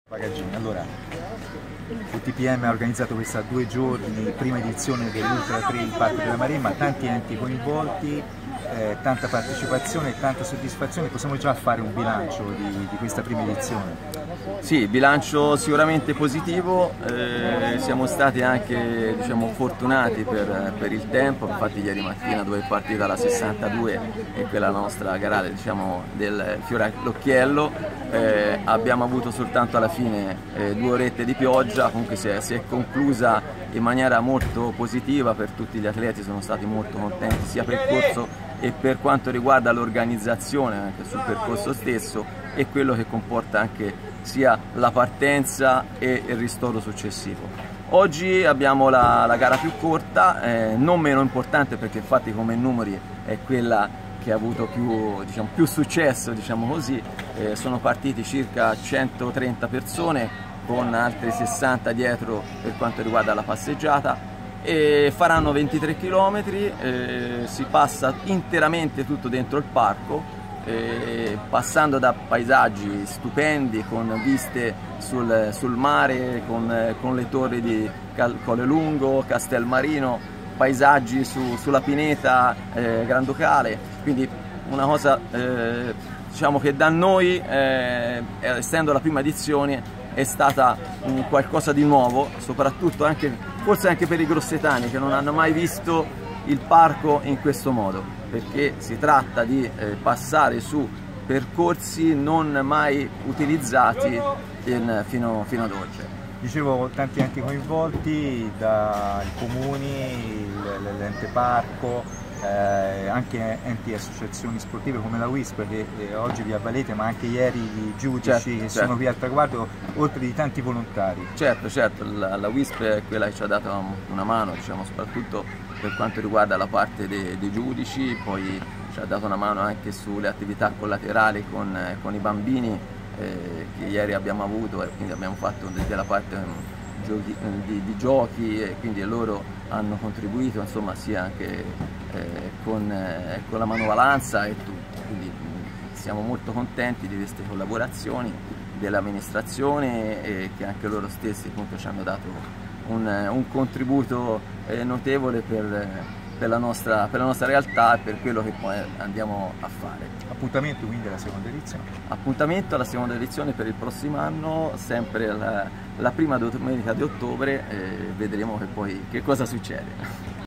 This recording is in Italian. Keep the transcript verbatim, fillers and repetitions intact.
Bagaggini. Allora, U T P M ha organizzato questa due giorni, prima edizione dell'Ultra Trail Parco della Maremma, tanti enti coinvolti, eh, tanta partecipazione e tanta soddisfazione. Possiamo già fare un bilancio di, di questa prima edizione? Sì, bilancio sicuramente positivo, eh, siamo stati anche diciamo, fortunati per, per il tempo, infatti ieri mattina dove è partita la sessantadue e quella nostra gara diciamo, del Fiore all'Occhiello, eh, abbiamo avuto soltanto alla fine eh, due orette di pioggia, comunque si è, si è conclusa in maniera molto positiva per tutti gli atleti, sono stati molto contenti sia per il corso e per quanto riguarda l'organizzazione anche sul percorso stesso e quello che comporta anche sia la partenza e il ristoro successivo. Oggi abbiamo la, la gara più corta, eh, non meno importante perché infatti come numeri è quella che ha avuto più, diciamo, più successo, diciamo così. Eh, sono partiti circa centotrenta persone con altre sessanta dietro per quanto riguarda la passeggiata e faranno ventitré chilometri, eh, si passa interamente tutto dentro il parco, eh, passando da paesaggi stupendi con viste sul, sul mare, con, eh, con le torri di Cal Colle Lungo, Castelmarino, paesaggi su, sulla pineta eh, Granducale, quindi una cosa eh, diciamo che da noi, eh, essendo la prima edizione, è stata un qualcosa di nuovo, soprattutto anche, forse anche per i grossetani che non hanno mai visto il parco in questo modo, perché si tratta di eh, passare su percorsi non mai utilizzati in, fino, fino ad oggi. Dicevo, tanti enti coinvolti, dai comuni, l'ente parco, eh, anche enti e associazioni sportive come la W I S P che eh, oggi vi avvalete, ma anche ieri i giudici certo, che certo. sono qui al traguardo, oltre di tanti volontari. Certo, certo, la, la W I S P è quella che ci ha dato una mano, diciamo, soprattutto per quanto riguarda la parte dei, dei giudici, poi ci ha dato una mano anche sulle attività collaterali con, con i bambini eh, che ieri abbiamo avuto, e quindi abbiamo fatto della parte um, giochi, di, di giochi e quindi loro hanno contribuito insomma sia anche eh, con, eh, con la manovalanza e tutto, quindi mh, siamo molto contenti di queste collaborazioni dell'amministrazione e che anche loro stessi appunto ci hanno dato un, un contributo eh, notevole per, per, la nostra, per la nostra realtà e per quello che poi andiamo a fare. Appuntamento quindi alla seconda edizione? Appuntamento alla seconda edizione per il prossimo anno, sempre la, la prima domenica di ottobre, e vedremo che poi che cosa succede.